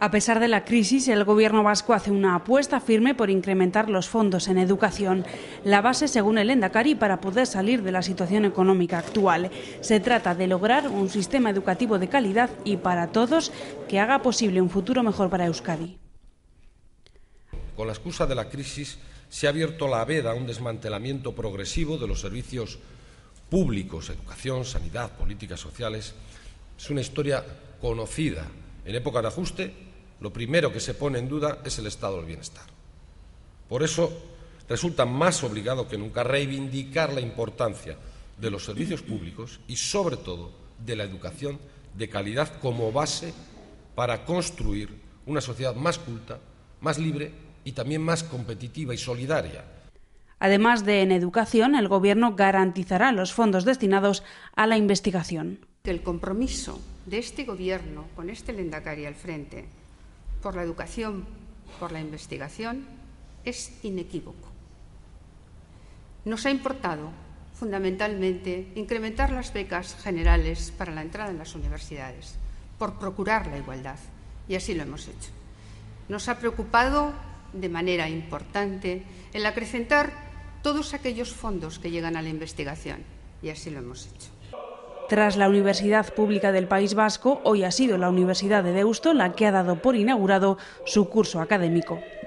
A pesar de la crisis, el Gobierno vasco hace una apuesta firme por incrementar los fondos en educación. La base, según el Lehendakari, para poder salir de la situación económica actual. Se trata de lograr un sistema educativo de calidad y para todos que haga posible un futuro mejor para Euskadi. Con la excusa de la crisis se ha abierto la veda a un desmantelamiento progresivo de los servicios públicos, educación, sanidad, políticas sociales. Es una historia conocida. En época de ajuste, lo primero que se pone en duda es el estado del bienestar. Por eso, resulta más obligado que nunca reivindicar la importancia de los servicios públicos y, sobre todo, de la educación de calidad como base para construir una sociedad más culta, más libre y también más competitiva y solidaria. Además de en educación, el Gobierno garantizará los fondos destinados a la investigación. El compromiso de este Gobierno, con este Lehendakari al frente, por la educación, por la investigación, es inequívoco. Nos ha importado, fundamentalmente, incrementar las becas generales para la entrada en las universidades, por procurar la igualdad, y así lo hemos hecho. Nos ha preocupado de manera importante el acrecentar todos aquellos fondos que llegan a la investigación, y así lo hemos hecho. Tras la Universidad Pública del País Vasco, hoy ha sido la Universidad de Deusto la que ha dado por inaugurado su curso académico.